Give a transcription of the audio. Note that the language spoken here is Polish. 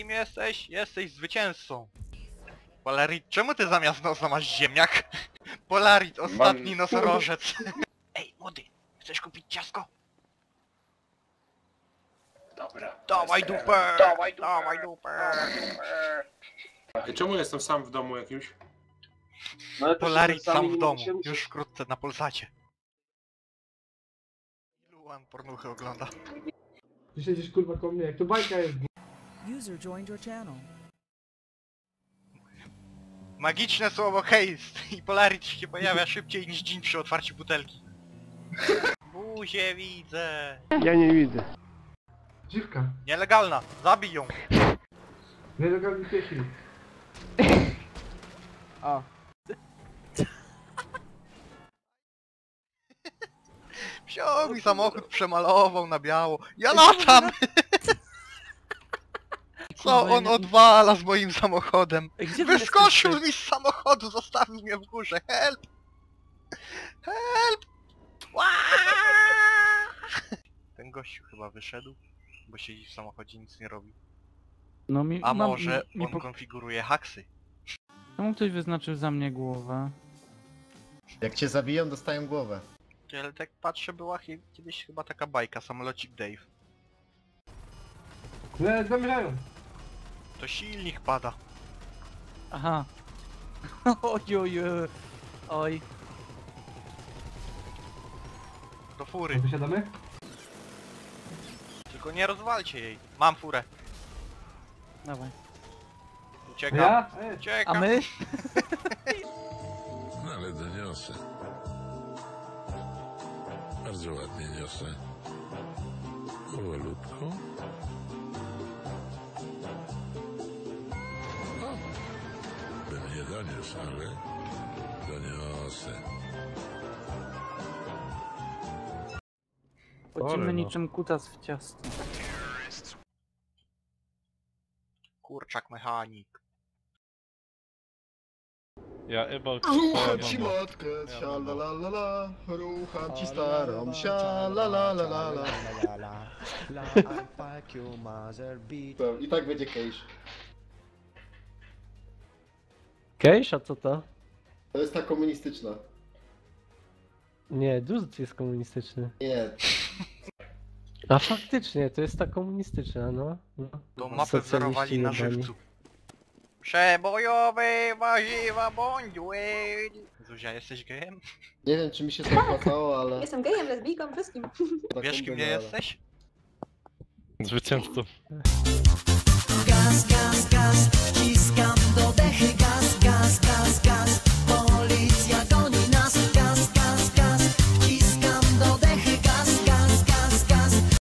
Kim jesteś? Jesteś zwycięzcą. Polarit, czemu ty zamiast nosa masz ziemniak? Polarit, ostatni nosorożec. Ej, młody, chcesz kupić ciastko? Dobra. Dawaj dupę! Dawaj dupę! Czemu jestem sam w domu jakimś? No, Polarit sam w domu, już wkrótce na Polsacie. Ilu pornuchy ogląda? Ty siedzisz kurwa koło mnie, jak to bajka jest. User joined your channel. Magiczne słowo haste i Polarit się pojawia szybciej niż dzień przy otwarciu butelki. Buzię widzę. Ja nie widzę. Dziwka. Nielegalna, zabij ją. Nielegalny piesi. O. Wziął mi samochód, przemalował na biało. Ja latam! Co on odwala z moim samochodem? Wyskoczył mi z samochodu, zostawił mnie w górze. Help! Help! Ten gościu chyba wyszedł, bo siedzi w samochodzie i nic nie robi. No A może on konfiguruje haksy? Czemu ktoś wyznaczył za mnie głowę? Jak cię zabiją, dostają głowę. Ale tak patrzę, była kiedyś chyba taka bajka, samolocik Dave. Nie, zamierzają. To silnik pada. Aha. Oj, oj, oj. Oj. Do fury. Wysiadamy? Tylko nie rozwalcie jej. Mam furę. Dawaj. Uciekam. Ja? Uciekam. A my? No ale doniosę. Bardzo ładnie niosę. Powolutku. O, bym nie doniósł, ale doniosę. Chodzimy niczym kutas w ciasto. Kurczak mechanik. Ja Ebol... Rucham ci matkę, sia la la la la. Rucham ci starą, sia la la la la la. I tak będzie case. Kejś, a co to? To jest ta komunistyczna. Nie, Dust jest komunistyczny. Nie. A faktycznie, to jest ta komunistyczna, no. To mapę wzorowali na żywcu. Przebojowe warzywa bądźły. Zuzia, jesteś gejem? Nie wiem, czy mi się to opłacało, ale... Jestem gejem, lesbijką, wszystkim. Wiesz kim nie jesteś? Zwycięzcą.